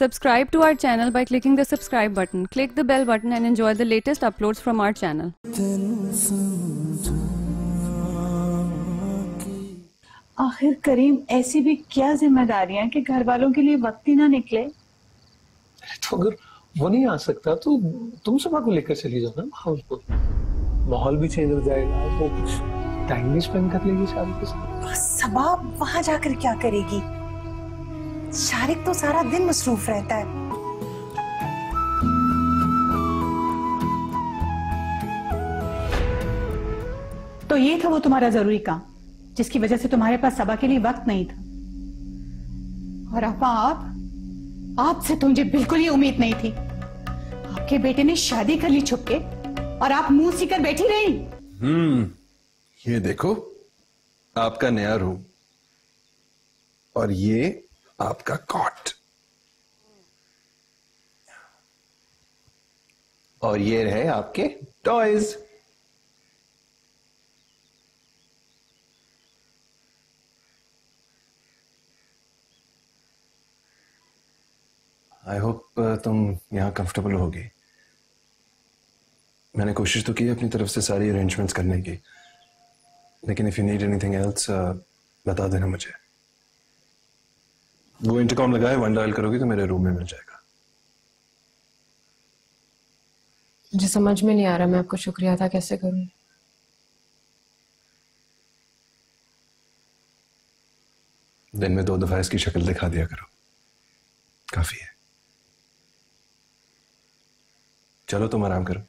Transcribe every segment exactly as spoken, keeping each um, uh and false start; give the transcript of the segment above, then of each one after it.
Subscribe to our channel by clicking the subscribe button. Click the bell button and enjoy the latest uploads from our channel. आखिर करीम ऐसी भी क्या जिम्मेदारियां कि घर वालों के लिए वक्त ही ना निकले। तो अगर वो नहीं आ सकता तो तुम सबा को लेकर चली जाओ ना माहौल को, माहौल भी चेंज हो जाएगा, वो कुछ टाइम भी स्पेंड कर लेगी शादी के साथ। सबा वहां जाकर क्या करेगी? शारिक तो सारा दिन मसरूफ रहता है। तो ये था वो तुम्हारा जरूरी काम जिसकी वजह से तुम्हारे पास सबा के लिए वक्त नहीं था। और आपा आप आपसे तो मुझे बिल्कुल ही उम्मीद नहीं थी। आपके बेटे ने शादी कर ली छुपके और आप मुंह सीकर बैठी रही। हम्म ये देखो आपका नया रूम और ये आपका कॉट और ये रहे आपके टॉयज। आई होप तुम यहां कंफर्टेबल होगी। मैंने कोशिश तो की अपनी तरफ से सारी अरेंजमेंट्स करने की, लेकिन if you need anything else बता देना मुझे। वो इंटरकॉम लगाए वन डायल करोगी तो मेरे रूम में मिल जाएगा। मुझे समझ में नहीं आ रहा मैं आपको शुक्रिया अदा कैसे करूं। दिन में दो दफा इसकी शक्ल दिखा दिया करो, काफी है। चलो तुम आराम करो।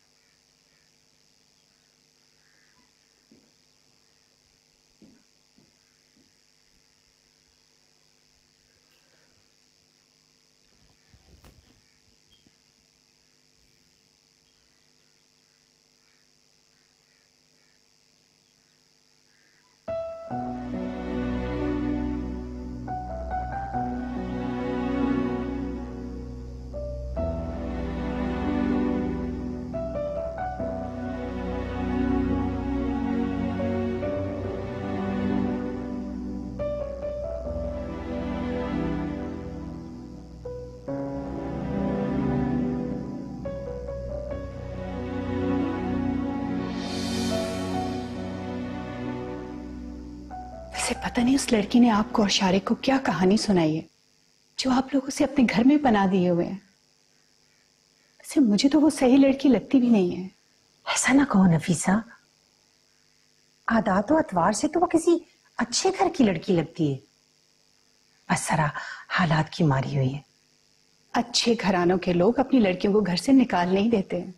पता नहीं उस लड़की ने आपको और शारिक को क्या कहानी सुनाई है जो आप लोगों से अपने घर में बना दिए हुए हैं। वैसे मुझे तो वो सही लड़की लगती भी नहीं है। ऐसा ना कहो नफीसा, आदात और अतवार से तो वो किसी अच्छे घर की लड़की लगती है, बस सारा हालात की मारी हुई है। अच्छे घरानों के लोग अपनी लड़कियों को घर से निकाल नहीं देते हैं।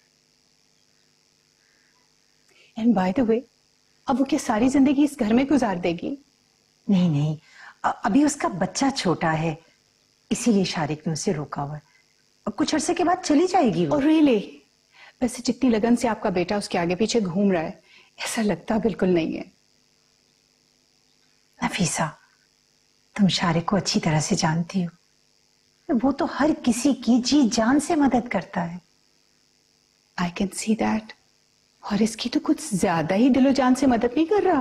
एंड बाय द वे, अब वो क्या सारी जिंदगी इस घर में गुजार देगी? नहीं नहीं, अभी उसका बच्चा छोटा है, इसीलिए शारिक ने उसे रोका हुआ है। और कुछ अरसे के बाद चली जाएगी वो। और रियली, वैसे जितनी लगन से आपका बेटा उसके आगे पीछे घूम रहा है, ऐसा लगता बिल्कुल नहीं है। नफीसा, तुम शारिक को अच्छी तरह से जानती हो, वो तो हर किसी की जी जान से मदद करता है। I can see that. और इसकी तो कुछ ज्यादा ही दिलो जान से मदद नहीं कर रहा।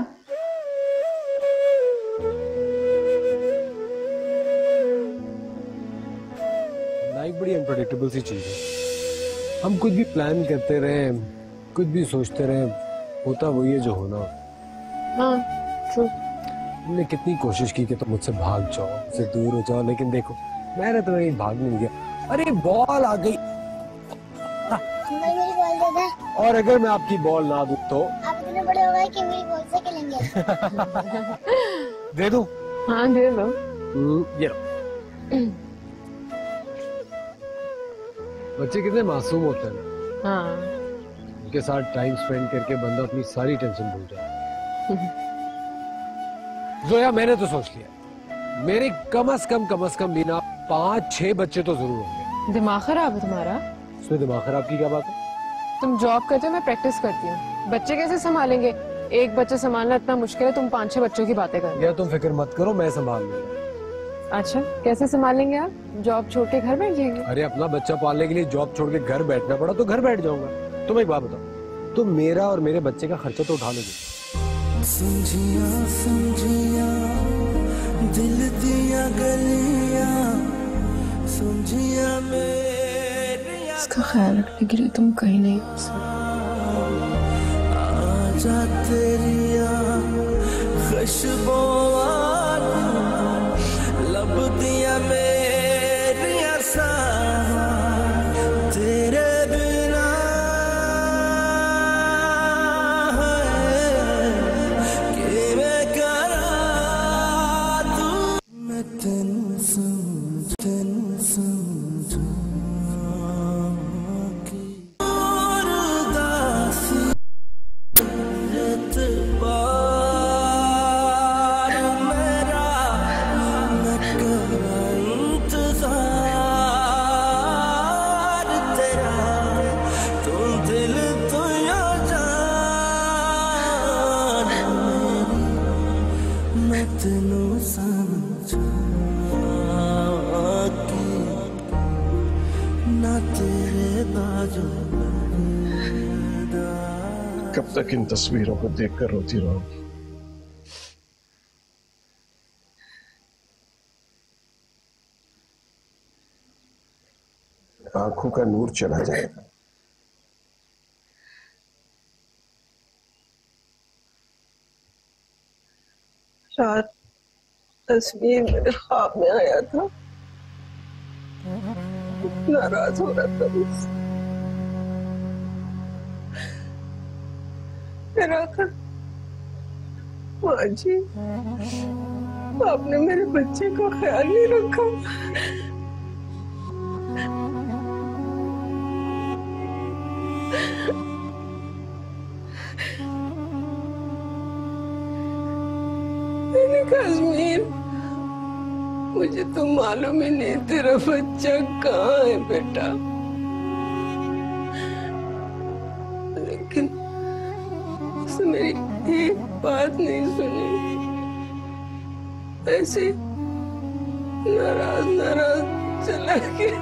लाइफ बड़ी अनप्रेडिक्टेबल सी चीज है। हम कुछ भी प्लान करते रहे, कुछ भी सोचते रहे, होता वही है जो होना। हाँ, ट्रू। हमने कितनी कोशिश की कि तुम मुझसे भाग जाओ, मुझसे दूर हो जाओ, लेकिन देखो मैंने तो नहीं भाग नहीं दिया। अरे बॉल आ गई। और अगर मैं आपकी बॉल ना दूं तो आप इतने बड़े हो गए कि मेरी बॉल से खेलेंगे। दे दूं? हाँ दे दो। ये लो। बच्चे कितने मासूम होते हैं ना। हाँ। उनके साथ टाइम स्पेंड करके बंदा अपनी सारी टेंशन भूल जाए। जोया, मैंने तो सोच लिया मेरे कम से कम कम से कम भी ना पांच छह बच्चे तो जरूर होंगे। दिमाग खराब है तुम्हारा? इसमें दिमाग खराब की क्या बात है? तुम जॉब करते हो, मैं प्रैक्टिस करती हूँ। बच्चे कैसे संभालेंगे? एक बच्चा संभालना इतना मुश्किल है, तुम पांच छह बच्चों की बातें कर रहे हो। या तुम फिक्र मत करो, मैं संभाल लूंगा। अच्छा, कैसे संभालेंगे आप? जॉब छोड़ के घर बैठ जाएंगे? अरे अपना बच्चा पालने के लिए जॉब छोड़ के घर बैठना पड़ा तो घर बैठ जाऊंगा। तुम एक बात बताओ, तुम मेरा और मेरे बच्चे का खर्चा तो उठा लोगे? समझिया समझिया दिल दिया गलियां इसका ख्याल रखने के लिए तुम कहीं नहीं हो सकते। कब तक इन तस्वीरों को देखकर रोती रहोगी? आंखों का नूर चला जाएगा। रात तस्वीर मेरे ख्वाब में आया था, नाराज हो रहा था मुझसे। मेरा आकर, माँ जी, आपने मेरे बच्चे का ख्याल नहीं रखा। मैंने कहा अजमीर, मुझे तो मालूम ही नहीं तेरा बच्चा कहाँ है बेटा, लेकिन उसने मेरी एक बात नहीं सुनी। ऐसे नाराज नाराज चला गया।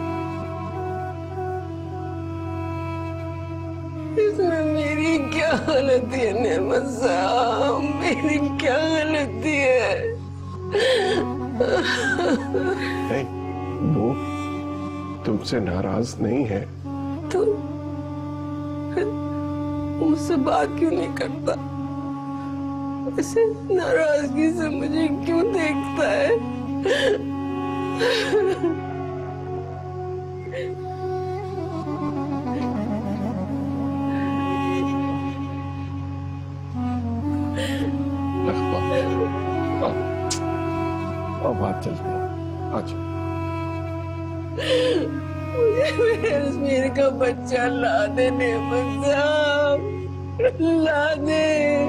इसमें मेरी क्या गलती है नेमत साहब, मेरी क्या गलती है? नहीं, वो तुमसे नाराज नहीं है। तो मुझसे बात क्यों नहीं करता? ऐसे नाराजगी से मुझे क्यों देखता है? अब बात चलती है, आज मुझे मेरे अजमेर का बच्चा ला दे नेमत साहब, ला दे।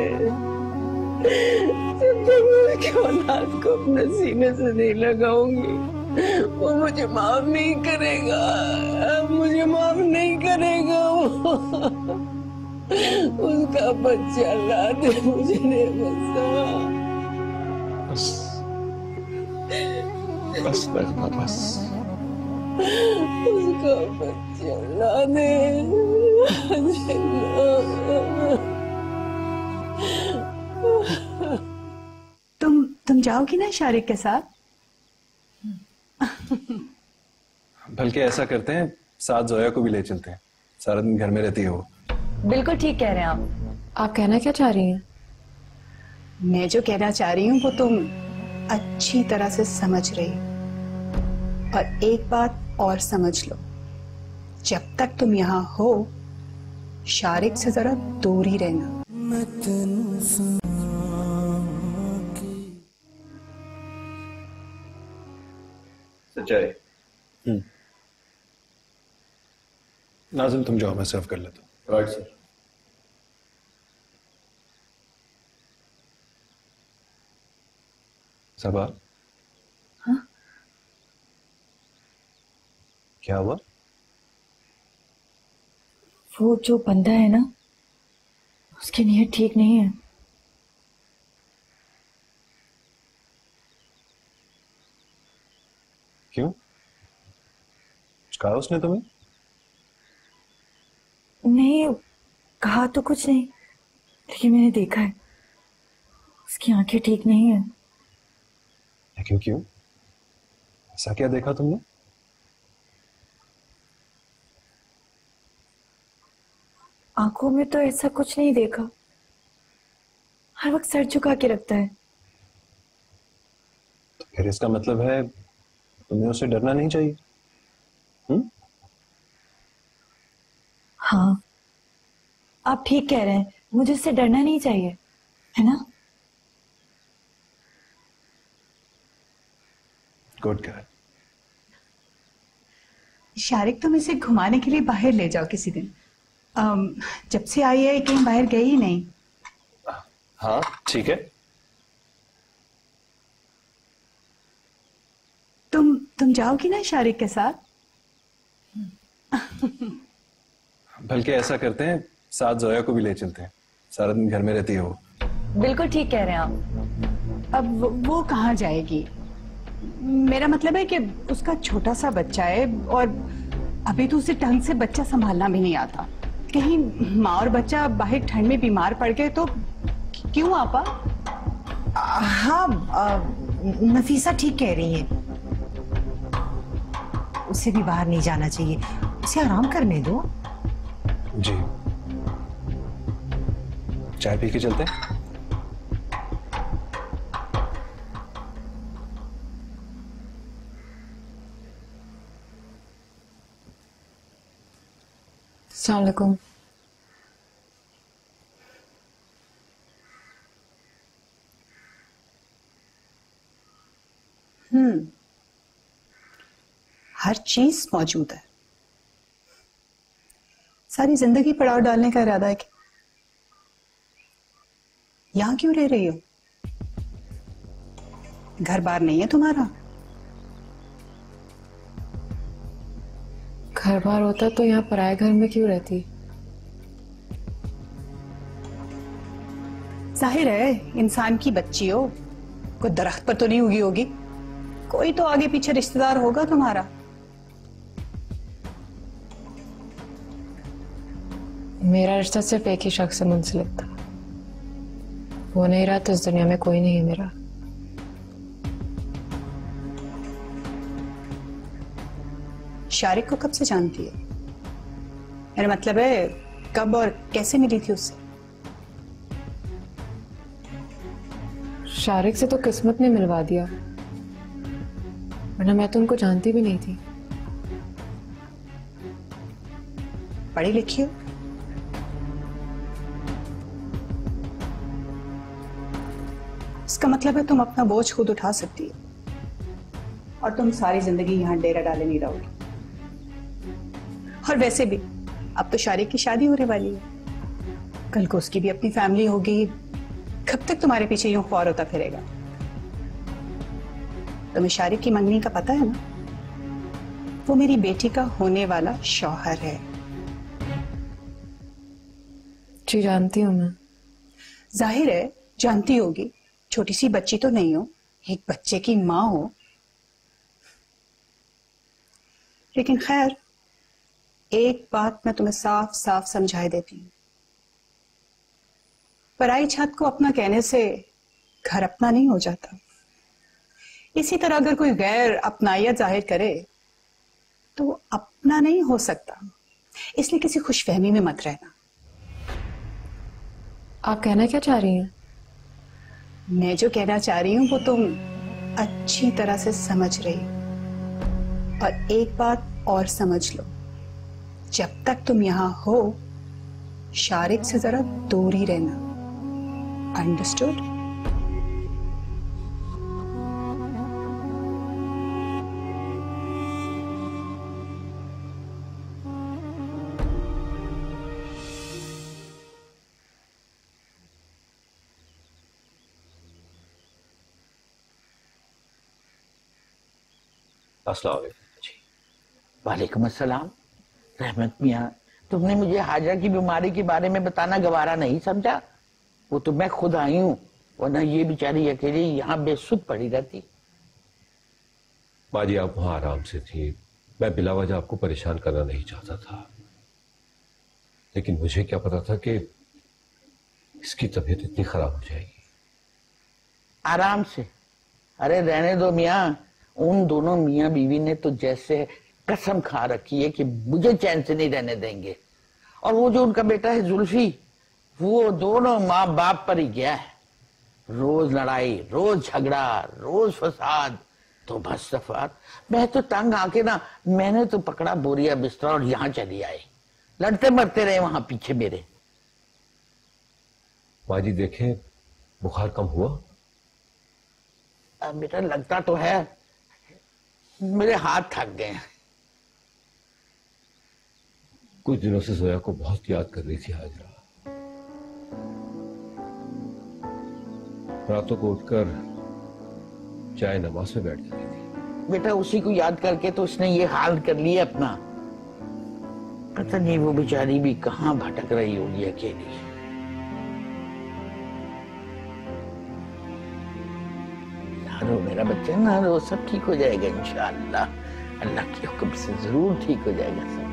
जब तक मैं उसकी औलाद को अपने सीने से नहीं लगाऊंगी, वो मुझे माफ नहीं करेगा, मुझे माफ नहीं करेगा वो। उसका बच्चा ला दे मुझे नेमत साहब। बस बस नगमा, बस उसका बच्चा ला दे। तुम तुम जाओगी ना शारिक के साथ? बल्कि ऐसा करते हैं, साथ जोया को भी ले चलते हैं, सारा दिन घर में रहती है वो। बिल्कुल ठीक कह रहे हैं आप। आप कहना क्या चाह रही हैं? मैं जो कहना चाह रही हूँ वो तुम अच्छी तरह से समझ रही हो। और एक बात और समझ लो, जब तक तुम यहाँ हो शारिक से जरा दूर ही रहना। सच्चाई। हम्म नाज़िम, तुम जाओ, मैं सर्व कर लेता हूँ। Right sir. सबा, हाँ? क्या हुआ? वो जो बंदा है ना, उसकी नीयत ठीक नहीं है। क्यों? कुछ कहा उसने तुम्हें? नहीं, कहा तो कुछ नहीं, लेकिन मैंने देखा है उसकी आंखें ठीक नहीं है। लेकिन क्यों? ऐसा क्या देखा तुमने? आंखों में तो ऐसा कुछ नहीं देखा, हर वक्त सर झुका के रखता है। तो फिर इसका मतलब है तुम्हें उससे डरना नहीं चाहिए। हुँ? हाँ, आप ठीक कह रहे हैं, मुझे उससे डरना नहीं चाहिए, है ना? Good girl. शारिक, तुम इसे घुमाने के लिए बाहर ले जाओ किसी दिन। अम, जब से आई है कहीं बाहर गई ही नहीं। हाँ ठीक है। तुम तुम जाओगी ना शारिक के साथ? बल्कि ऐसा करते हैं, साथ जोया को भी ले चलते हैं, सारा दिन घर में रहती है वो। बिल्कुल ठीक कह रहे हैं आप। अब वो, वो कहाँ जाएगी? मेरा मतलब है कि उसका छोटा सा बच्चा है और अभी तो उसे ढंग से बच्चा संभालना भी नहीं आता। कहीं माँ और बच्चा बाहर ठंड में बीमार पड़ गए तो क्यों आपा? हाँ, आ, नफीसा ठीक कह रही है, उसे भी बाहर नहीं जाना चाहिए, उसे आराम करने दो। जी, चाय पी के चलते हैं। अस्सलाम वालेकुम। हम्म हर चीज मौजूद है। सारी जिंदगी पड़ाव डालने का इरादा है कि यहां क्यों रह रही हो? घर बार नहीं है तुम्हारा? घर बार होता तो यहाँ पराए घर में क्यों रहती? जाहिर है इंसान की बच्ची हो, कोई दरख्त पर तो नहीं उगी होगी, कोई तो आगे पीछे रिश्तेदार होगा तुम्हारा। मेरा रिश्ता सिर्फ एक ही शख्स से मुंसलिक था, वो नहीं रहा तो इस दुनिया में कोई नहीं है मेरा। शारिक को कब से जानती है? मेरा मतलब है कब और कैसे मिली थी उससे? शारिक से तो किस्मत ने मिलवा दिया, वरना मैं तो उनको जानती भी नहीं थी। पढ़ी लिखी हो? इसका मतलब है तुम अपना बोझ खुद उठा सकती हो और तुम सारी जिंदगी यहां डेरा डाले नहीं रहोगी। और वैसे भी अब तो शारिक की शादी होने वाली है, कल को उसकी भी अपनी फैमिली होगी, कब तक तुम्हारे पीछे यूं ख्वार होता फिरेगा? तुम्हें शारिक की मंगनी का पता है ना? वो मेरी बेटी का होने वाला शौहर है। जी जानती हूँ मैं। जाहिर है जानती होगी, छोटी सी बच्ची तो नहीं हो, एक बच्चे की माँ हो। लेकिन खैर, एक बात मैं तुम्हें साफ साफ समझाई देती हूँ, पराई छत को अपना कहने से घर अपना नहीं हो जाता। इसी तरह अगर कोई गैर अपनाइयत जाहिर करे तो अपना नहीं हो सकता, इसलिए किसी खुशफहमी में मत रहना। आप कहना क्या चाह रही हैं? मैं जो कहना चाह रही हूं वो तुम अच्छी तरह से समझ रही हो। और एक बात और समझ लो, जब तक तुम यहां हो शारिक से जरा दूर ही रहना। अंडरस्टूड? अस्सलाम वालेकुम जी। वालेकुम अस्सलाम। रहमत मियाँ, तुमने मुझे हाजा की बीमारी के बारे में बताना गवारा नहीं समझा? वो तो मैं खुद आई हूँ, वरना ये बेचारी अकेली यहाँ बेसुध पड़ी रहती। माँ जी आप वहां आराम से थी, मैं बिला वजह आपको परेशान करना नहीं चाहता था, लेकिन मुझे क्या पता था कि इसकी तबीयत इतनी खराब हो जाएगी। आराम से? अरे रहने दो मियाँ, उन दोनों मियाँ बीवी ने तो जैसे कसम खा रखी है कि मुझे चैन से नहीं रहने देंगे। और वो जो उनका बेटा है जुल्फी, वो दोनों माँ बाप पर ही गया है। रोज लड़ाई, रोज झगड़ा, रोज फसाद। तो बस सफर, मैं तो तंग आके ना, मैंने तो पकड़ा बोरिया बिस्तरा और यहाँ चली आई। लड़ते मरते रहे वहां पीछे मेरे। माँ जी देखें, बुखार कम हुआ? अब बेटा लगता तो है, मेरे हाथ थक गए। कुछ दिनों से जोया को बहुत याद कर रही थी हाजरा। रातों को उठकर चाय नमाज में बैठ जाती थी। बेटा उसी को याद करके तो उसने ये हाल कर लिया अपना। पता नहीं वो बेचारी भी कहाँ भटक रही होगी अकेली। ना रो मेरा बच्चा, ना रो, सब ठीक हो जाएगा इंशाअल्लाह। अल्लाह के हुक्म से जरूर ठीक हो जाएगा सब।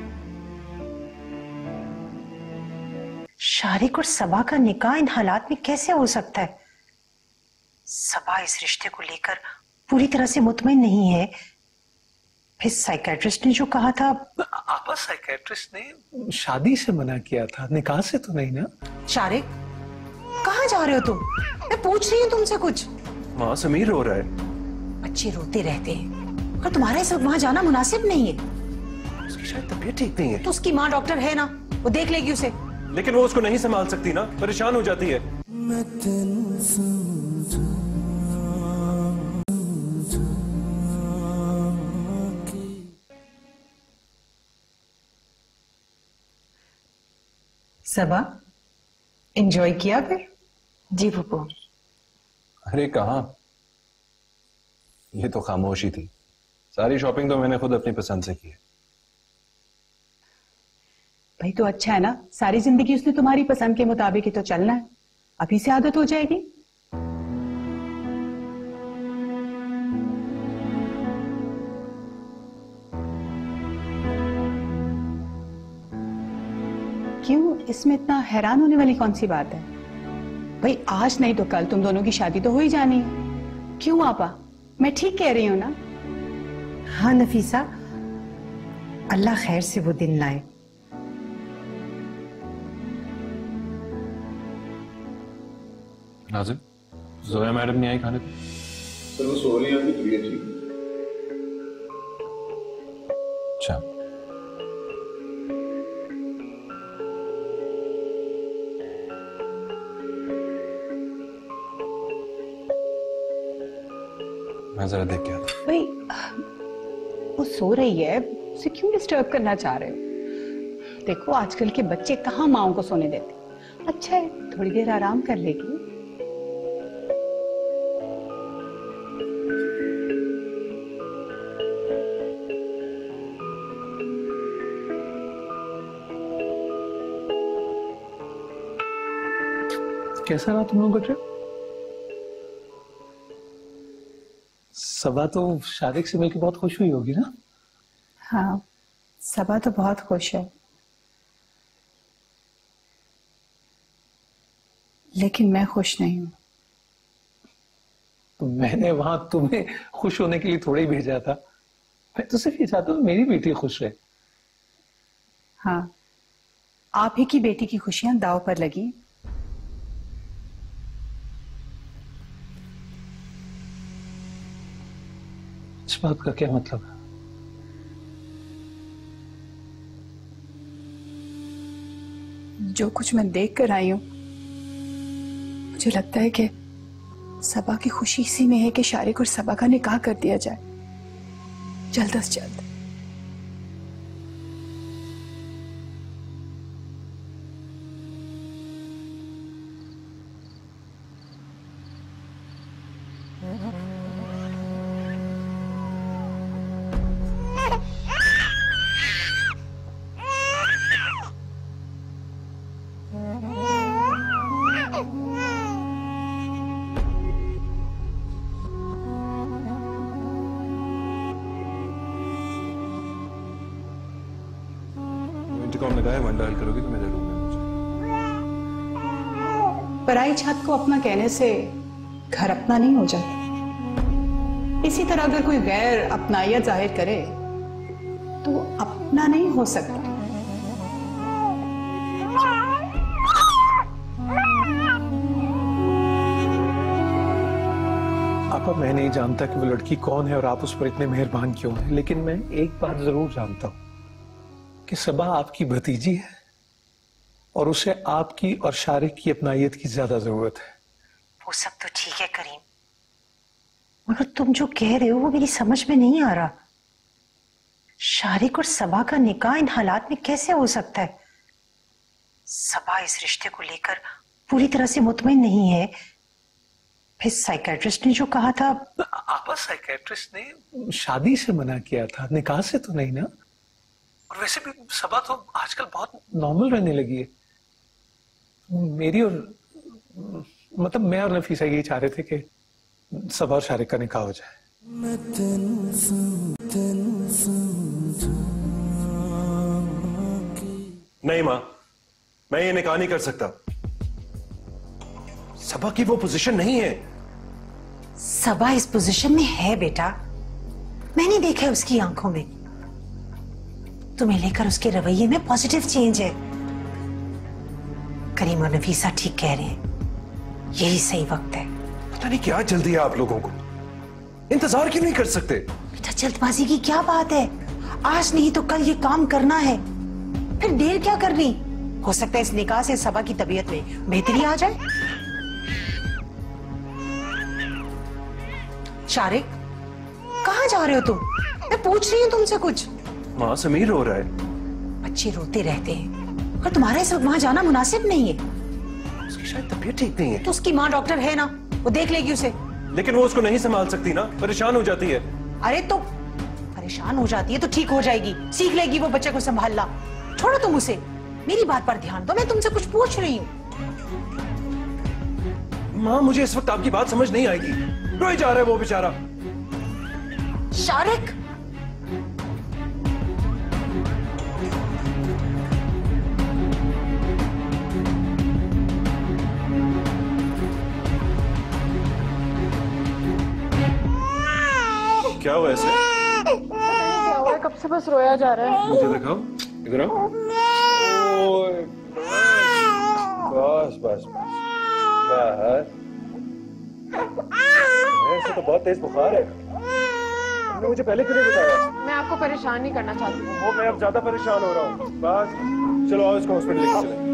शारिक और सबा का निकाह इन हालात में कैसे हो सकता है? सबा इस रिश्ते को लेकर पूरी तरह से मुतमईन नहीं है। फिर साइकेट्रिस्ट ने जो कहा था। आपा साइकेट्रिस्ट ने शादी से मना किया था, निकाह से तो नहीं ना? शारिक कहाँ जा रहे हो तुम? मैं पूछ रही हूँ तुमसे कुछ। माँ समीर रो रहा है। बच्चे रोते रहते हैं और तुम्हारा इस वक्त वहां जाना मुनासिब नहीं है। उसकी शायद तबीयत ठीक नहीं है। तो उसकी माँ डॉक्टर है ना, वो देख लेगी उसे। लेकिन वो उसको नहीं संभाल सकती ना, परेशान हो जाती है। सबा एंजॉय किया फिर? जी पप्पू। अरे कहाँ, ये तो खामोशी थी। सारी शॉपिंग तो मैंने खुद अपनी पसंद से की है। भाई तो अच्छा है ना, सारी जिंदगी उसने तुम्हारी पसंद के मुताबिक ही तो चलना है। अभी से आदत हो जाएगी। क्यों, इसमें इतना हैरान होने वाली कौन सी बात है? भाई आज नहीं तो कल तुम दोनों की शादी तो हो ही जानी है। क्यों आपा, मैं ठीक कह रही हूं ना? हाँ नफीसा, अल्लाह खैर से वो दिन लाए। नाज़िम, जोया मैडम नहीं आई खाने पे? सर वो सो रही है, अभी तबीयत ठीक। अच्छा, मैं जरा देख के आता। भाई वो सो रही है, उसे क्यों डिस्टर्ब करना चाह रहे हो? देखो आजकल के बच्चे कहाँ माओ को सोने देते। अच्छा है, थोड़ी देर आराम कर लेगी। कैसा रहा तुम लोगों का ट्रिप? सबा तो शारिक से मिलकर बहुत खुश हुई होगी ना? हाँ, सबा तो बहुत खुश है, लेकिन मैं खुश नहीं हूं। तो मैंने वहां तुम्हें खुश होने के लिए थोड़ा ही भेजा था। मैं तो सिर्फ ये चाहता हूँ मेरी बेटी खुश रहे। हाँ, आप ही की बेटी की खुशियां दांव पर लगी। इस बात का क्या मतलब है? जो कुछ मैं देख कर आई हूं, मुझे लगता है कि सबा की खुशी इसी में है कि शारिक और सबा का निकाह कर दिया जाए, जल्द से जल्द। इंटरकॉम लगाया, वन डायल करोगे तो मेरे रूम में पहुंच। पराई छत को अपना कहने से घर अपना नहीं हो जाता। इसी तरह अगर कोई गैर अपनाइयत जाहिर करे तो वो अपना नहीं हो सकता। नहीं जानता कि वो लड़की कौन है और आप उस पर इतने मेहरबान क्यों हैं, लेकिन मैं एक बात जरूर जानता हूं कि सबा आपकी भतीजी है और उसे आपकी और शारिक की अपनाइयत की ज्यादा जरूरत है। वो सब तो ठीक है करीम, मगर तुम जो कह रहे हो वो मेरी समझ में नहीं आ रहा। शारिक और सबा का निकाह इन हालात में कैसे हो सकता है? सबा इस रिश्ते को लेकर पूरी तरह से मुतमईन नहीं है। फिर साइकेट्रिस्ट ने जो कहा था। आपा साइकेट्रिस्ट ने शादी से मना किया था, निकाह से तो नहीं ना। और वैसे भी सबा तो आजकल बहुत नॉर्मल रहने लगी है। मेरी और मतलब मैं और नफीसा यही चाह रहे थे कि सबा और शारिक का निकाह हो जाए। नहीं माँ, मैं ये निकाह नहीं कर सकता। सबा की वो पोजीशन नहीं है। सबा इस पोजीशन में है बेटा, मैंने देखा है उसकी आंखों में। तुम्हें लेकर उसके रवैये में पॉजिटिव चेंज है। करीम और नफीसा ठीक कह रहे हैं, यही सही वक्त है। पता नहीं क्या जल्दी है आप लोगों को, इंतजार क्यों नहीं कर सकते? बेटा जल्दबाजी की क्या बात है, आज नहीं तो कल ये काम करना है, फिर देर क्या करनी। हो सकता है इस निकाह से सबा की तबीयत में बेहतरी आ जाए। शारिक, कहाँ जा रहे हो तुम? मैं पूछ रही हूँ तुमसे कुछ। माँ, समीर रो रहा है। बच्चे रोते रहते हैं और तुम्हारा इस वक्त वहां जाना मुनासिब नहीं है। उसकी शायद तबीयत ठीक नहीं है। तो उसकी माँ डॉक्टर है ना, वो देख लेगी उसे। लेकिन वो उसको नहीं संभाल सकती ना, परेशान हो जाती है। अरे तो परेशान हो जाती है तो ठीक हो जाएगी, सीख लेगी वो बच्चे को संभालना। छोड़ो तुम उसे, मेरी बात पर ध्यान दो, मैं तुमसे कुछ पूछ रही हूँ। माँ, मुझे इस वक्त आपकी बात समझ नहीं आएगी। रोए जा रहा है वो बेचारा। शारिक, क्या हुआ ऐसे? क्या हुआ? कब से बस रोया जा रहा है। मुझे दिखाओ, इधर आओ। ओए, बस बस बस बस। ऐसे तो बहुत तेज बुखार है। तुमने मुझे पहले क्यों नहीं बताया? मैं आपको परेशान नहीं करना चाहती हूँ। वो मैं अब ज्यादा परेशान हो रहा हूँ। बस चलो आओ, इसको हॉस्पिटल लेके चलें।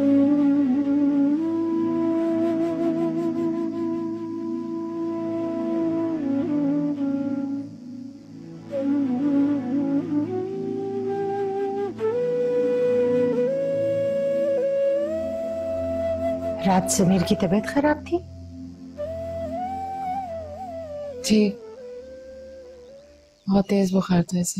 रात समीर की तबीयत खराब थी? जी, बहुत तेज बुखार था इसे।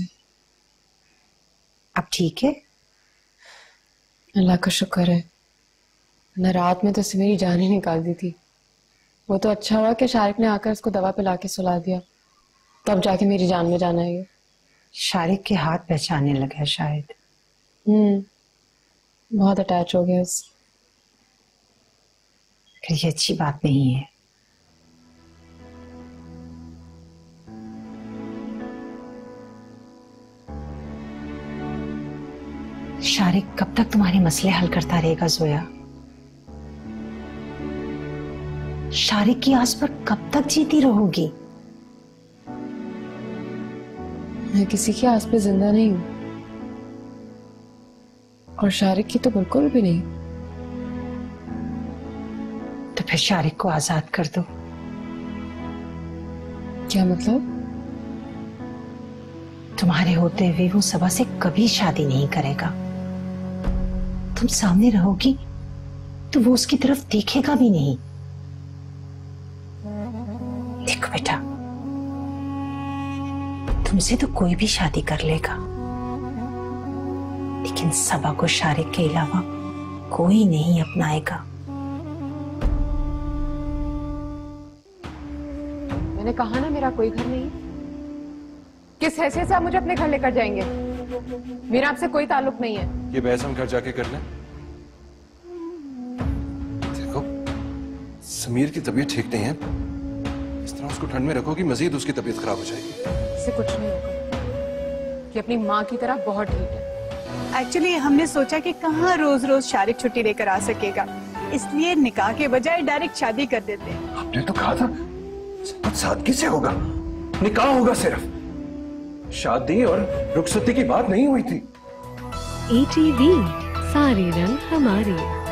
अब ठीक है? अल्लाह का शुक्र है, ना रात में तो इसे मेरी जान ही निकाल दी थी। वो तो अच्छा हुआ कि शारिक ने आकर उसको दवा पिला के सुला दिया, तब जाके मेरी जान में जान आई। शारिक के हाथ पहचानने लगा है शायद। हम्म, बहुत अटैच हो गया उससे। ये अच्छी बात नहीं है। शारिक कब तक तुम्हारे मसले हल करता रहेगा जोया? शारिक की आस पर कब तक जीती रहोगी? मैं किसी की आस पे जिंदा नहीं हूं, और शारिक की तो बिल्कुल भी नहीं। तो फिर शारिक को आजाद कर दो। क्या मतलब? तुम्हारे होते हुए वो सबा से कभी शादी नहीं करेगा। तुम सामने रहोगी तो वो उसकी तरफ देखेगा भी नहीं। देखो बेटा, तुमसे तो कोई भी शादी कर लेगा, लेकिन सबा को शारिक के अलावा कोई नहीं अपनाएगा। मैंने कहा ना, मेरा कोई घर नहीं। किस हैसियत से आप मुझे अपने घर लेकर जाएंगे? मेरा आपसे कोई ताल्लुक नहीं है। ये बहस हम घर जाके कर लें। देखो, समीर की तबीयत ठीक नहीं है, इस तरह उसको ठंड में रखोगी मजीद उसकी तबीयत खराब हो जाएगी। इससे कुछ नहीं होगा, कि अपनी माँ की तरह बहुत ठीक है। एक्चुअली हमने सोचा कि कहाँ रोज रोज शारिक छुट्टी लेकर आ सकेगा, इसलिए निकाह के बजाय डायरेक्ट शादी कर देते हैं। आपने तो कहा था बहुत सादगी से होगा, निकाह होगा सिर्फ, शादी और रुखसती की बात नहीं हुई थी। ई टी वी सारे रंग हमारे।